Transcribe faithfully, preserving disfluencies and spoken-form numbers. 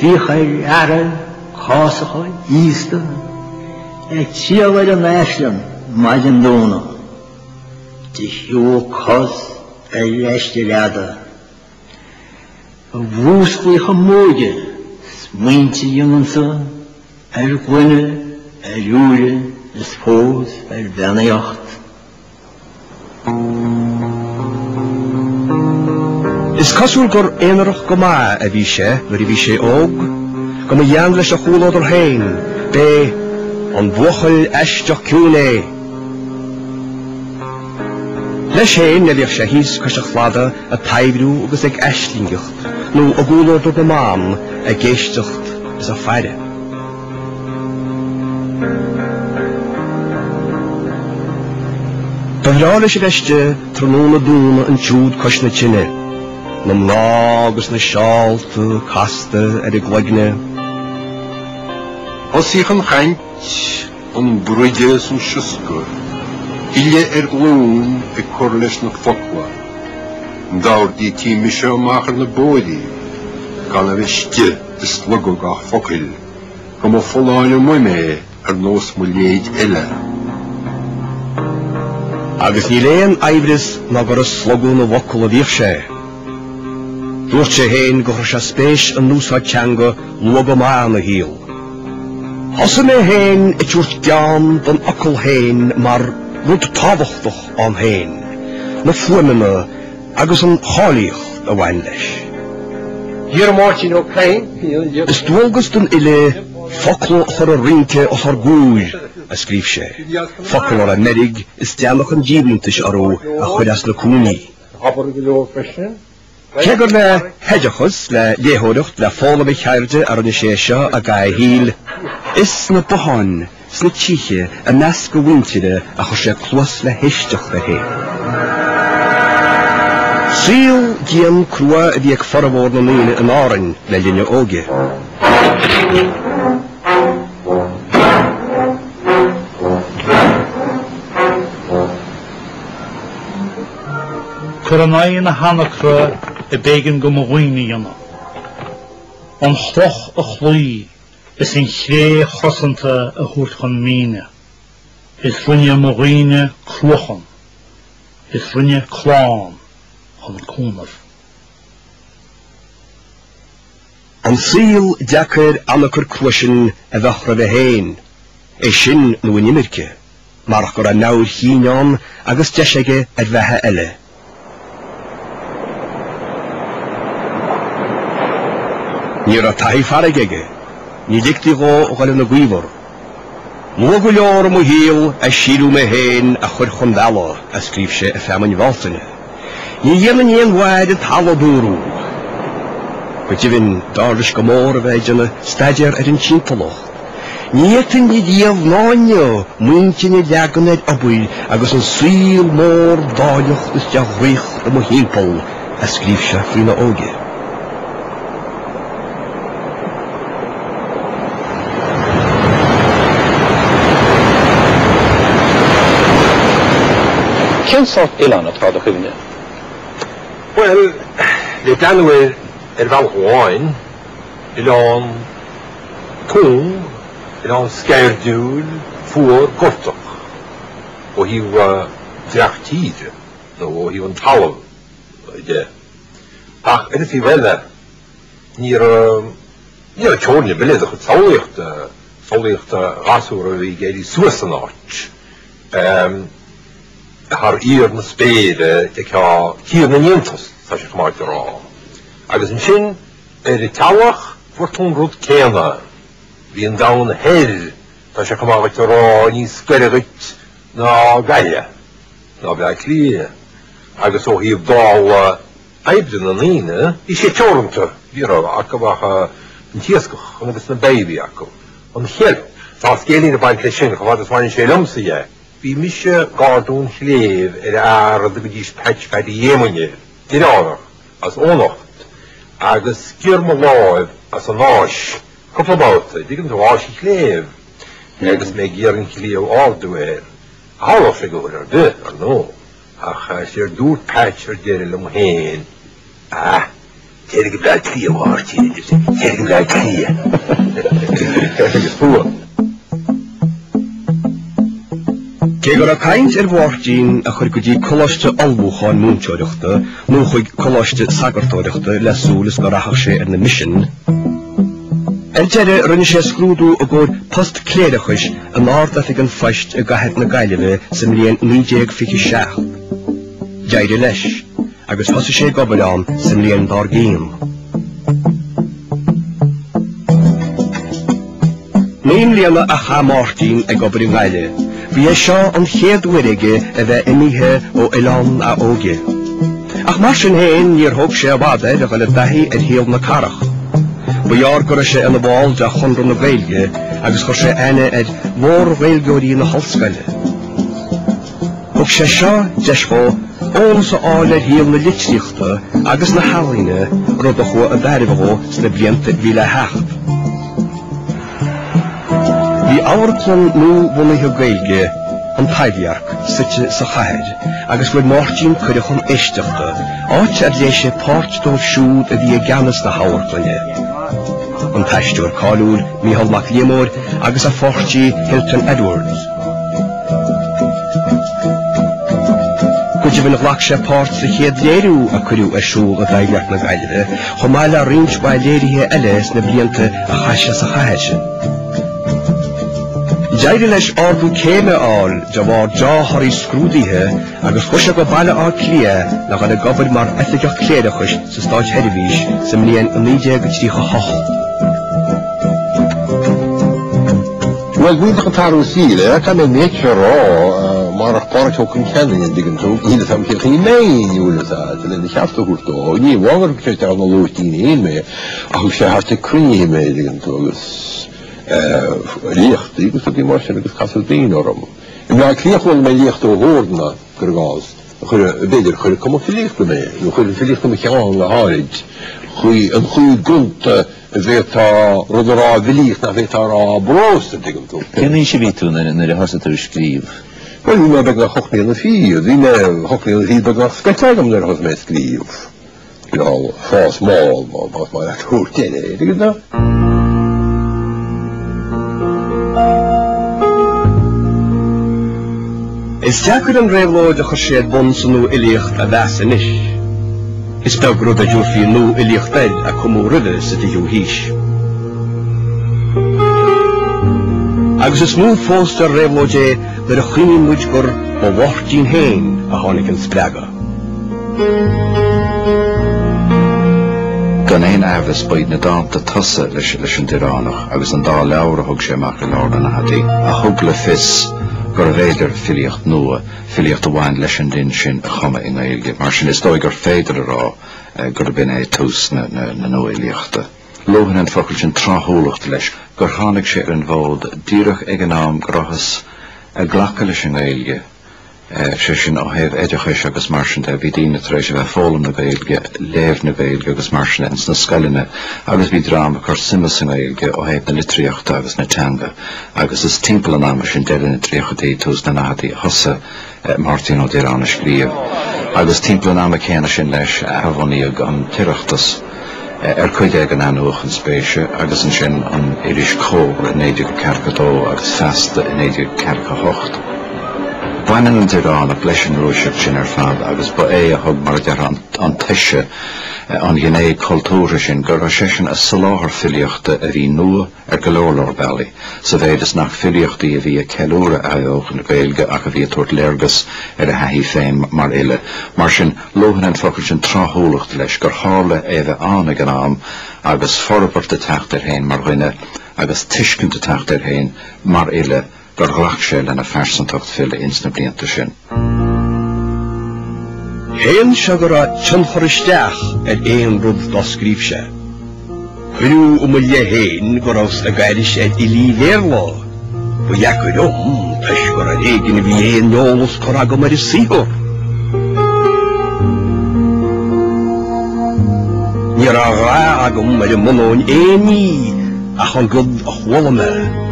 Dichail Aaron, Chasachai, Easter, a Chiaway and Ashland, Majan Dona, the Hugh Cos, a Yashtilada, a Woosky Hamoja, Sminty Youngson, a Gwynne, a Julie, a Spose, a Vanayacht. Is cosúil gur éanaach go maith a bhí sé, nuair a bhí sé óg, go mo dhéan leis a chúlódar hain, bé an bhuachail eisteach ciúné. Leis hain na bhíoh sé híos cos a chhlada a taibhrú agus ag eistlíngeacht, nó a gúlódar go mám a géisteacht is a feire. Tá bhrá leis a bheiste tróna dúna an siúd cos na tine. Na mná agus na seálta casta ar a ghlaigine. Os ich an chaint an brúide san siosgur, ile ar glún ag cur leis na focla. An dáir dí tíimi seo machar na bóidí, gan a bheiste is slugú gach focail, go mo foláin an muime ar nós mo léid eile. Agus ní léon aibris ná gur a slugú na bhocla a bhíoh sé. Dúirt sé hain go raibh sé spéis an núsáid teanga luag go maith na híal. Thosa mé hain i dúirt gean don ocail hain mar rud tábhachtach an hain, na fuaimime agus an cháilíocht a bhain leis. Here Martin O'Kane. Is dúilgus don ile focail chur a rince ó thar gúir a scríb sé. Focail ar a merig is deannach an díblintais arú a chuir as na cúnaí. Cegur le heideachas le léthóireacht le fála bheith cheirde ar an sé seo a gaith híl, is na bohan, sna tíche a nas go bhaintide a chu sé clúas le heisteach le hé. Síl géan crua a bhí ag forabhór na míle an árainn le linne óge. Curanai na hanacra a began go mhaoine dhéanamh. An chloch a chlúí is in chré chosanta a thuairt chun míne. Is rinne mhaoine clochan. Is rinne chlán chun cúnamh. An síl deacair annachar cruisin a bheithra bheith hain, é sin nó in imirce, marach gur a náir híneán agus deisige ar bheithe eile. Níor a taí farigige, ní dictí gó ó gaile na ghuíomhar. Lua go leor mo híal a síú me hain a chuir chun bheala a scríb sé a feamainn bháltaine. Ní dhéanaan íon bhaid a talla búrú. Go dtíbhinn dáris go mór a bheith deanna staidir ar an tíntalacht. Níotain ní díomh náinne muinteanna leaganaid obail agus an síl mór dáileach is deach rích a mo hímpol a scríb sé faoina óge. Cén sort ilan atá do chuimne? Well, le danfuir ar bhealháin, ilan cún, ilan scairdiúil fuair gortach, ó híw dreachtíide, nó ó híw an talamh ide. Ach, ar fi welle, nír nír tjórne beléadach a sálaíocht sálaíocht rasúr a bhí géirí suas an áit. Har ír na spéide ag ha tír na níontas tá sé chmáid rá. Agus an sin ar i táhach fuair rud céanna. Bhí an dán heil tá sé chmáid rá ní scuirigit ná gaile, ná bheith clia. Agus ó híomh dáil aibdan na líne, í sé teoranta bhí rá acu bhacha an tiascach agus na baby acu. An cheilp, tá scélín a baint le sin, go bhfad is bhain sé lumsa é. Bhí mise gardún chléamh ar air a go dtí peit feid i dhéimine, diránach, as ónacht, agus cír mo láimh as an áis, cupla báta, dígann do áis i chléamh, agus mé ggéar an chléamh áardú air. Hála sé go ar du, ar nó, ach sér dúr peit ar déir lom héin. Ah, Terg blad klia warti, terg blad klia. Hua. Kegur a kaint er wartin a churgudi koloste albuchan moonchodochte, no chuig koloste sagartodochte lesúlis gorachashe er na mission. Er jere runne sé skrúdu a gór post kléidechis an árt a figan feist a gahet na gaiileve sem líon nídéag fiche seach. Jaide leis, agus hosa sé gobadáam sem líon dar géim. Néim líana a cha Martin a gobar in gaile, bhí é seo an chéadhuiige a bheith imithe ó Ilan a óge. Ach mar sin héin níor thug sé a bhada a bhfuil daithí ar héal na carach. Bwyar gyda sé yn y bol da chondro na gaelge, agos chor sé ene ed mor gaelgori yn y holsgaile. Hwg sé sio, jesfo, o'n sa ále hil na litsichta, agos na haline, roedd o chwa y berifo sy'n y bliente fila hecht. Di awrtlon nhw fwn i gaelge, an taifiarc, sytse sa chahed, agos wed Martin cydych o'n eistachta, ach er leisio port do'r siwd ydi y ganas na hawrtlonne. An taistúr Carlúr Micheál Mac Liamór agus a fortí Hilton Edwards. Gwydi fy'n glach sé páirt sa chéad léirú a cyrú a siúl a bhaigleach na gaiileh, chomáile rins ba léirithe eiles na blianta a chaise sa chaise. Jaide leis ardú céime áil de bhar deáthirí scrúdaithe agus chuise go baile á clia na gana gobal mar eithigach cléadachais sa stáid Heirivís sem líon an nídéag go trícha hoch. Wel, dwi'n ddech yn tarw sydd, e, gan y nature o, mae'r achbarach o cyncennu yn digyn to, hyd y tham cylch i nein i wylio ta, dyna ni chafft o hwrt o, ni wagar cyrch ar na lwys di'n un me, a hwys e hart e cryni me digyn to, gys, licht, gys o di marsin, gys casel dyn o'r am. Ymlaen cliach wel me licht o hwrd na, gyrgaz, chwyr y beder, chwyr y cymwch i licht o me, chwyr y licht o me chian la harid, chwyr yn chwyr gwnt, Veta rodora vilich na veta ra bros digum to. Ken ich wie tun när det har sett att skriva. Well, vi må begna hockni en fyr, vi må hockni en fyr begna sketcha om det har med skriv. Ja, fas mål, vad man har gjort det, det är det. Is jakur an réhlóid a choshéad bonsanú ilíocht a bheasanish. Is beag rud a dúrfií nó ilíochtaid a cumú ruda sa dí dú hís. Agus is mú fósta réhlóide nar a chuoine muid gur ó bhhartín héin a tháinig an spreaga. Gan éon ahbhas baid na dáanta tusa leis leis an diránach agus an dá leabhar a thug sé amach i láirna na hadaí a thug le fis gur a bhéidir filiocht nua, filiocht a bhain leis an din sin a chuma in Gaeilge, mar sin is dói gur féidir ará gur a bin é tús na nua iliochta. Lohan an focail sin tráthnúlacht leis gur tháinig sé ar an bhód díreach ag an am grothas a ghlacha leis an Gaeilge, sé sin ó héh éideachais agus mar sin de bhí daoine tar éis a bheith fólam na Gaeilge, léamh na Gaeilge agus mar sin ins na scailine, agus bhí drama chuir simas an Gaeilge ó héh na litríochta agus na teanga, agus is timpeall an ama sin deile na tríochtaí tús na nahadaí thosa Martin ó Déireanna scríomh, agus timpeall an ama céanna sin leis a bhaíoh an tiireachtas ar chuid ag an anúach an spéise agus an sin an Irish Cór in éideag cearcha dó agus festa in éideag cearcha hocht. Bainan an Déireanna leis an rúiseach sin ar fad agus ba é a thug mar dear an teise an ghinné cultúra sin gur sé sin a saláthar filiochta a bhí nua ar go leor bailí, sa bhéidir nach filiochtaí a bhí a ceiliúra aoch na Gaeilge ach a bhí a tuairt léargas ar a haithí féin mar ile. Mar sin lohan an focail sin tráthnúlacht leis gur tharla é bheith an ag an am agus forbarta teacht ar héin mar dhuine agus tuiscinnta teacht ar héin mar ile gur ghlach sé lena fersantacht fille ins na blianta sin. Héan se gur a tionchoristeach ar éon rud dá scríb sé. Churú um le héin gur os a gairis ag i lí bhéirlá, bu jacuid om tuis gur a éigen bhí éon neolalas chur agam mar is síor. Níor a rá agam mar i mnóin éoní ach an gud a chhualame.